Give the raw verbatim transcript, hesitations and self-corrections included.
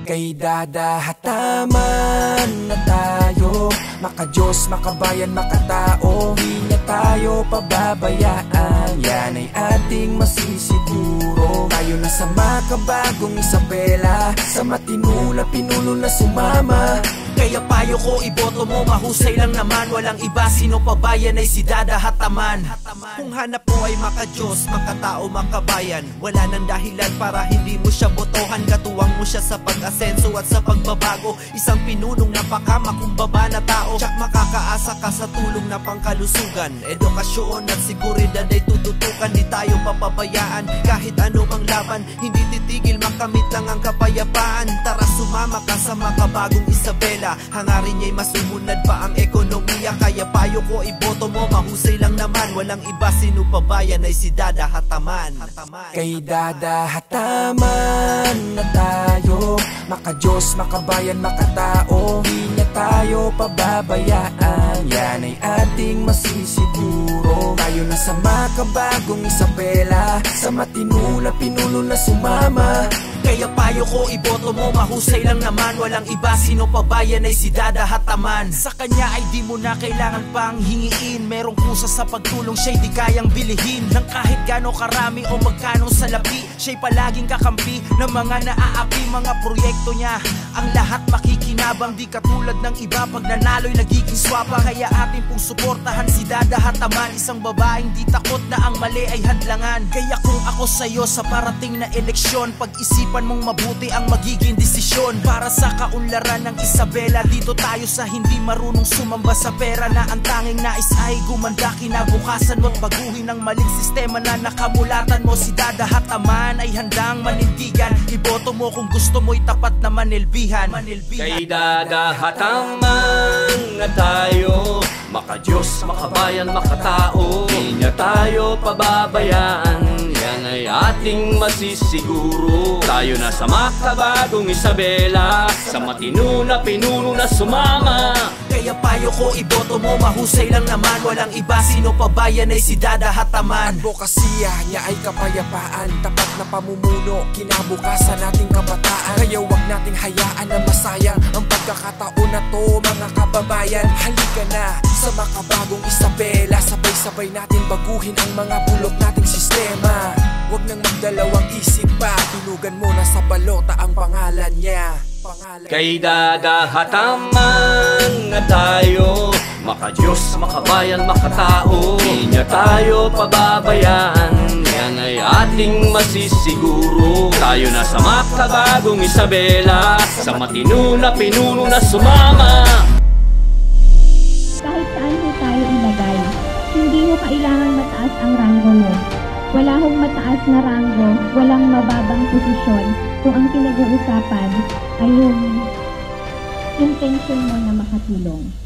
Kay dadahataman na tayo, maka-Diyos, makabayan, makatao. Di niya tayo pababayaan, yan ay ating masisiguro. Tayo na sa makabagong Isabela, sa matino na pinuno na sumama. Kaya payo ko, iboto mo, mahusay lang naman. Walang iba, sino pa ba yan ay si dadahataman. Kung hanap mo ay maka-Diyos, makatao, makabayan, wala nang dahilan para hindi mo siya botohan. Katuwang mo siya sa pag-asenso at sa pagbabago. Isang pinunong napakamakumbaba na tao. Tsak makakaasa ka sa tulong na pangkalusugan. Edukasyon at seguridad ay tututukan. Di tayo papabayaan kahit ano mang laban. Hindi titigil, makamit lang ang kapayapaan. Tara sumama ka sa makabagong Isabela. Hangarin niya'y masumunad pa ang ekonomiya. Kaya payo ko, iboto mo, mahusay lang naman. Walang iba, sino pa ba yan ay si dadahataman. Kay dadahataman na tayo, maka-Diyos, makabayan, makatao. Di niya tayo pababayaan, yan ay ating masisiguro. Tayo na sa makabagong Isabela, sa matino na pinuno na sumama. Kaya payo ko, iboto mo, mahusay lang naman. Walang iba, sino pa ba yan ay si dadahataman. Sa kanya ay di mo na kailangan pang hingiin. Merong kusa sa pagtulong, siya'y di kayang bilihin ng kahit gano karami o magkano salapi. Siya'y palaging kakampi ng mga naaapi, mga proyekto niya. Ang lahat makikinabang, di katulad ng iba pag nanalo'y nagiging swapa. Kaya atin pong suportahan si dadahataman, isang babaeng di takot na ang mali ay hadlangan. Kaya kung ako sa'yo sa parating na eleksyon, pag-isipan mong mabuti ang magiging desisyon. Para sa kaunlaran ng Isabela, dito tayo sa hindi marunong sumamba sa pera. Na ang tanging nais ay gumanda kinabukasan mo't baguhin ang maling sistema na nakamulatan mo. Si dadahataman ay handang manindigan, iboto mo kung gusto mo'y tapat na manilbihan. Kay dadahataman na tayo, maka-Diyos, makabayan, makatao. Di niya tayo pababayaan, yan ay ating masisiguro. Tayo na sa makabagong Isabela, sa matino na pinuno na sumama. Kaya payo ko, iboto mo, mahusay lang naman. Walang iba, sino pa ba yan ay si dadahataman. Advokasya niya ay kapayapaan, tapat na pamumuno, kinabukasan nating kabataan. Kaya wag nating hayaan na masayang ang pagkakataon na to, mga kababayan. Halika na sa makabagong Isabela, sabay-sabay natin baguhin ang mga bulok nating sistema. Huwag nang magdalawang isip pa, tunugan mo na sa balota ang pangalan niya. Pangalan Kay dadahataman na tayo, maka-Diyos, makabayan, makatao. Di niya tayo pababayaan, yan ay ating masisiguro. Tayo na sa makabagong Isabela, sa matino na pinuno na sumama. Kahit saan mo tayo ilagay, hindi mo kailangan mataas ang ranggo mo. Wala hong mataas na ranggo, walang mababang posisyon kung ang pinag-uusapan ay yung intention mo na makatulong.